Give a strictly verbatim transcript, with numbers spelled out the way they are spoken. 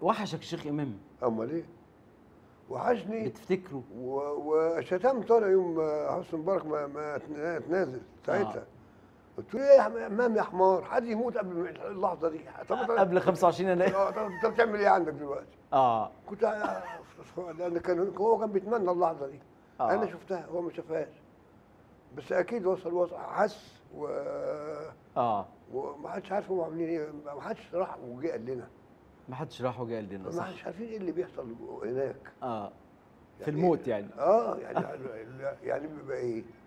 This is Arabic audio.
وحشك الشيخ امام؟ امال ايه؟ وحشني. بتفتكره؟ وشتمت انا يوم حسني مبارك ما ما اتنازل ساعتها. آه. قلت له ايه يا امام يا حمار، حد يموت قبل اللحظه دي؟ طب قبل خمسة وعشرين يناير. اه طب انت بتعمل ايه عندك دلوقتي؟ اه كنت لان كان هو كان بيتمنى اللحظه دي. آه. انا شفتها هو ما شافهاش، بس اكيد وصل وصل حس و اه وما حدش عارف هم عاملين ايه، ما حدش راح وجه قال لنا. ما حدش راح وجه قال لنا، ما صح. حدش عارفين ايه اللي بيحصل هناك. اه في يعني الموت يعني. اه يعني يعني بيبقى ايه؟